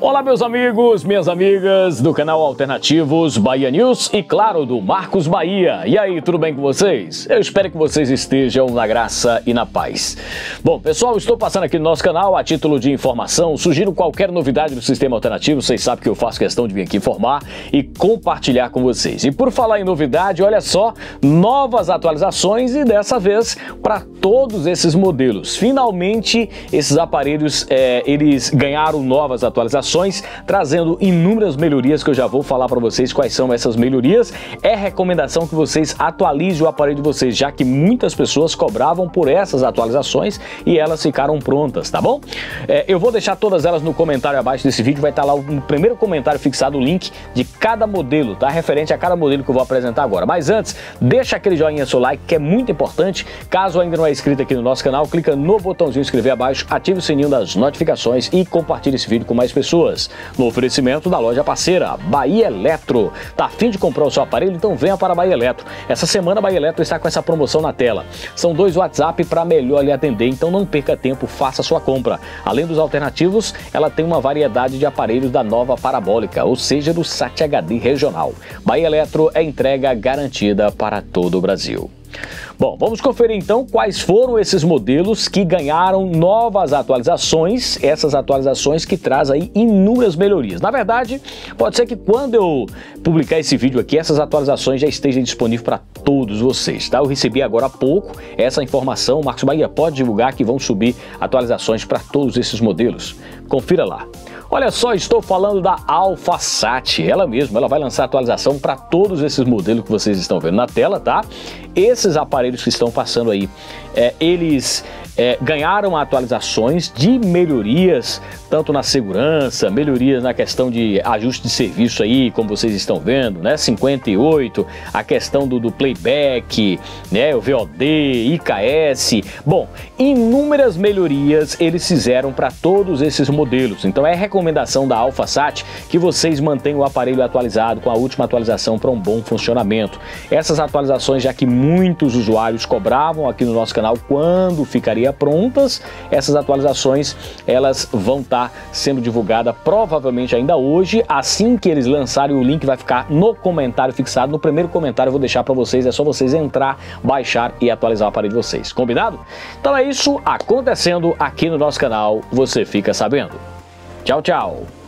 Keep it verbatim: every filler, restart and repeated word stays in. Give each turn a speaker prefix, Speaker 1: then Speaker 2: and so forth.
Speaker 1: Olá meus amigos, minhas amigas do canal Alternativos Bahia News e claro do Marcos Bahia. E aí, tudo bem com vocês? Eu espero que vocês estejam na graça e na paz. Bom pessoal, estou passando aqui no nosso canal a título de informação. Sugiro qualquer novidade do sistema alternativo, vocês sabem que eu faço questão de vir aqui informar e compartilhar com vocês. E por falar em novidade, olha só, novas atualizações e dessa vez para todos esses modelos. Finalmente esses aparelhos, é, eles ganharam novas atualizações, trazendo inúmeras melhorias que eu já vou falar para vocês quais são essas melhorias. É recomendação que vocês atualizem o aparelho de vocês, já que muitas pessoas cobravam por essas atualizações e elas ficaram prontas, tá bom? É, eu vou deixar todas elas no comentário abaixo desse vídeo, vai estar lá no primeiro comentário fixado o link de cada modelo, tá? Referente a cada modelo que eu vou apresentar agora. Mas antes, deixa aquele joinha, seu like, que é muito importante. Caso ainda não é inscrito aqui no nosso canal, clica no botãozinho inscrever abaixo, ative o sininho das notificações e compartilhe esse vídeo com mais pessoas. No oferecimento da loja parceira Bahia Eletro. Tá a fim de comprar o seu aparelho? Então venha para a Bahia Eletro. Essa semana a Bahia Eletro está com essa promoção na tela. São dois WhatsApp para melhor lhe atender, então não perca tempo, faça a sua compra. Além dos alternativos, ela tem uma variedade de aparelhos da nova parabólica, ou seja, do Sat H D regional. Bahia Eletro é entrega garantida para todo o Brasil. Bom, vamos conferir então quais foram esses modelos que ganharam novas atualizações, essas atualizações que trazem aí inúmeras melhorias. Na verdade, pode ser que quando eu publicar esse vídeo aqui, essas atualizações já estejam disponíveis para todos vocês, tá? Eu recebi agora há pouco essa informação, o Marcos Bahia pode divulgar que vão subir atualizações para todos esses modelos. Confira lá. Olha só, estou falando da AlphaSat, ela mesma, ela vai lançar atualização para todos esses modelos que vocês estão vendo na tela, tá? Esses aparelhos que estão passando aí, é, eles é, ganharam atualizações de melhorias, tanto na segurança, melhorias na questão de ajuste de serviço aí, como vocês estão vendo, né? cinquenta e oito, a questão do, do playback, né? O V O D, I K S, bom, inúmeras melhorias eles fizeram para todos esses modelos, então é recomendação da AlphaSat que vocês mantenham o aparelho atualizado com a última atualização para um bom funcionamento. Essas atualizações, já que muitos usuários cobravam aqui no nosso canal quando ficaria prontas, essas atualizações elas vão estar sendo divulgadas provavelmente ainda hoje. Assim que eles lançarem, o link vai ficar no comentário fixado, no primeiro comentário eu vou deixar para vocês, é só vocês entrar, baixar e atualizar o aparelho de vocês, combinado? Então é isso acontecendo aqui no nosso canal, você fica sabendo. Tchau, tchau!